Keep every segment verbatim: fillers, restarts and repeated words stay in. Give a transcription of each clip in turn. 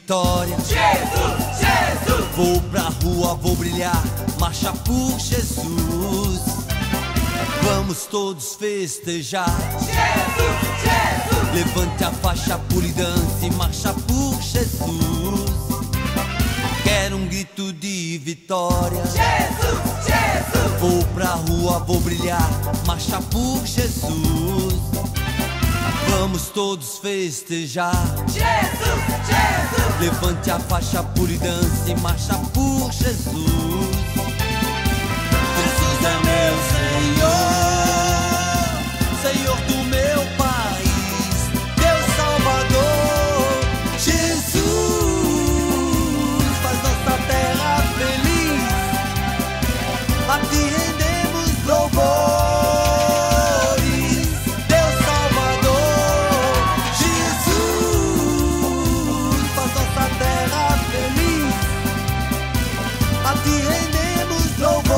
vitória. Jesus, Jesus. Vou pra rua, vou brilhar, marcha por Jesus. Vamos todos festejar. Jesus, Jesus. Levante a faixa, pule, dance, marcha por Jesus. Quero um grito de vitória. Jesus, Jesus. Vou pra rua, vou brilhar, marcha por Jesus. Vamos todos festejar. Jesus, Jesus. Levante a faixa, pule, dance, marcha por Jesus. Jesus é meu Senhor, Senhor do meu país, Deus Salvador. Jesus faz nossa terra feliz, a ti rendemos louvores. Deus Salvador, Jesus faz nossa terra feliz, a ti rendemos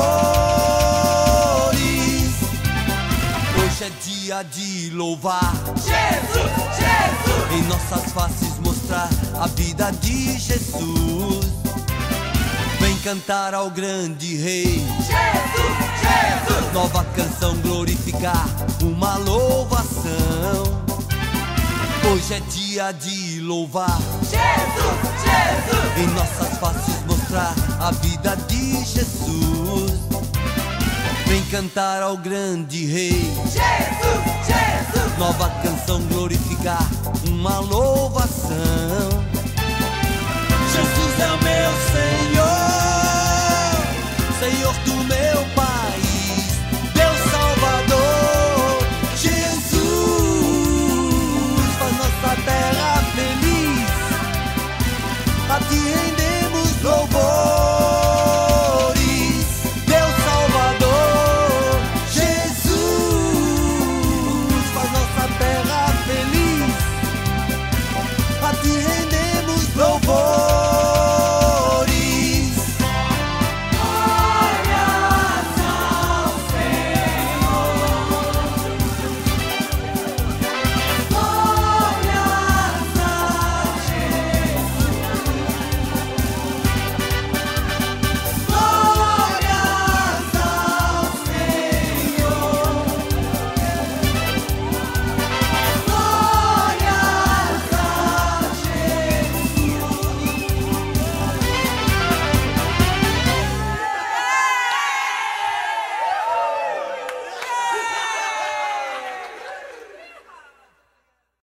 louvores. Hoje é dia de louvar, Jesus, Jesus. em nossas faces mostrar a vida de Jesus. Vem cantar ao grande Rei, Jesus, Jesus. nova canção glorificar, uma louvação. Hoje é dia de louvar, Jesus, Jesus. em nossas faces mostrar a vida de Jesus. Vem cantar ao grande Rei, Jesus, Jesus. nova canção glorificar, uma louvação. Jesus é o meu Senhor, Senhor do meu país, Deus Salvador. Jesus faz nossa terra feliz, a ti